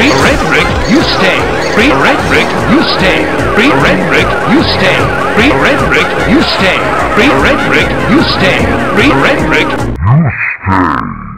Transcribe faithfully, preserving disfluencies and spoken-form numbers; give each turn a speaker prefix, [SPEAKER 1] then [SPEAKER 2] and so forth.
[SPEAKER 1] Free red brick, you stay. Free red brick, you stay. Free red brick, you stay. Free red brick, you stay. Free red brick, you stay. Free red brick, you stay.